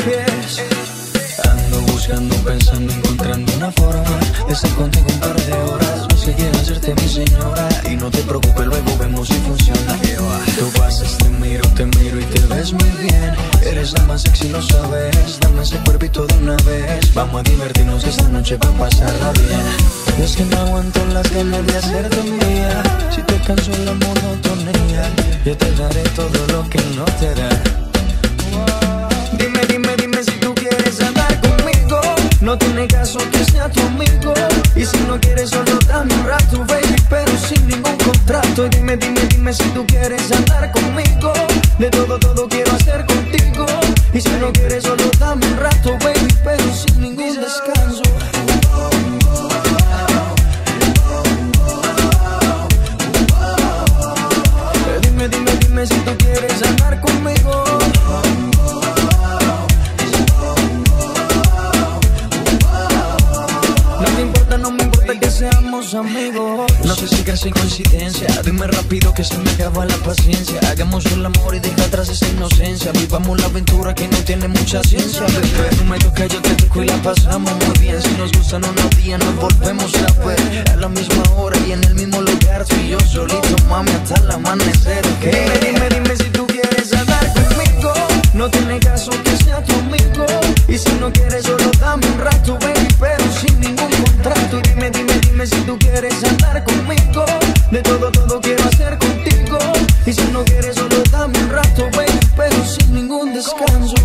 pies. Ando buscando, pensando, encontrando una forma de estar contigo un par de horas. No sé si quiero hacerte mi señora. Y no te preocupes, luego vemos si funciona. Tú pasas, te miro y te ves muy bien. Eres la más sexy, lo sabes. Dame ese cuerpito de una vez. Vamos a divertirnos esta noche pa' pasarla bien. Y es que no aguanto las ganas de hacerte mía. Si te canso la monotonía, yo te daré todo lo que no te da. Dime si tú quieres andar conmigo. No tiene caso que sea tu amigo. Y si no quieres solo dame un rato, baby, pero sin ningún contrato. Y dime si tú quieres andar conmigo. De todo quiero hacer contigo. Y si no quieres solo dame un rato, baby, pero sin ningún descanso. Dime si tú quieres andar conmigo. No me importa que seamos amigos. No sé si casi coincidencia. Dime rápido que se me acaba la paciencia. Hagamos el amor y deja atrás esa inocencia. Vivamos la aventura que no tiene mucha ciencia, bebé. Tú me tocas, yo te toco y la pasamos muy bien. Si nos gustan unos días nos volvemos a ver. A la misma hora y en el mismo lugar. Tú y yo solito, mami, hasta el amanecer, ¿okay? Dime si tú quieres andar conmigo. No tiene caso que sea tu amigo. Y si no quieres solo dame un rato, baby, pero sin ningún contrato. Y dime si tú quieres andar conmigo. De todo quiero hacer contigo. Y si no quieres solo dame un rato, baby, pero sin ningún descanso.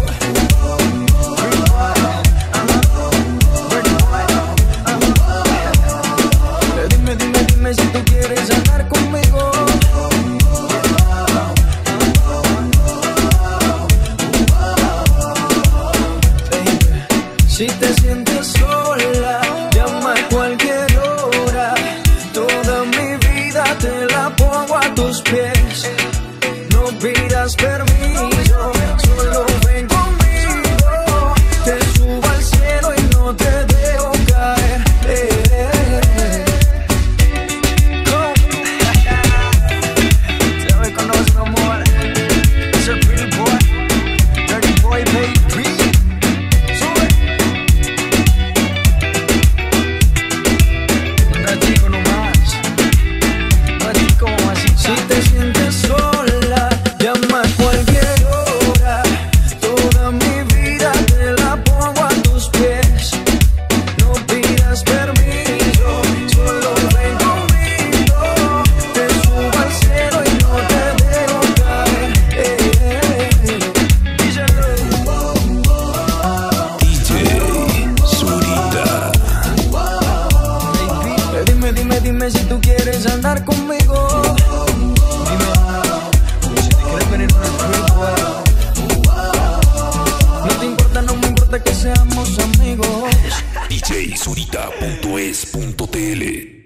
Dime si tú quieres andar conmigo. Si te sientes sola, llama a cualquier hora. Toda mi vida te la pongo a tus pies. No pidas permiso, solo ven conmigo. Te subo al cielo y no te dejo caer. Ya me conoces, amor. Es el pretty boy, dirty boy, baby. Si te sientes sola, llama a cualquier hora. Toda mi vida te la pongo a tus pies. No pidas permiso, solo ven conmigo. Te subo al cielo y no te dejo caer. DJ Zurita. Dime si tú quieres andar conmigo. No me importa que seamos amigos. DJZurita.es.tl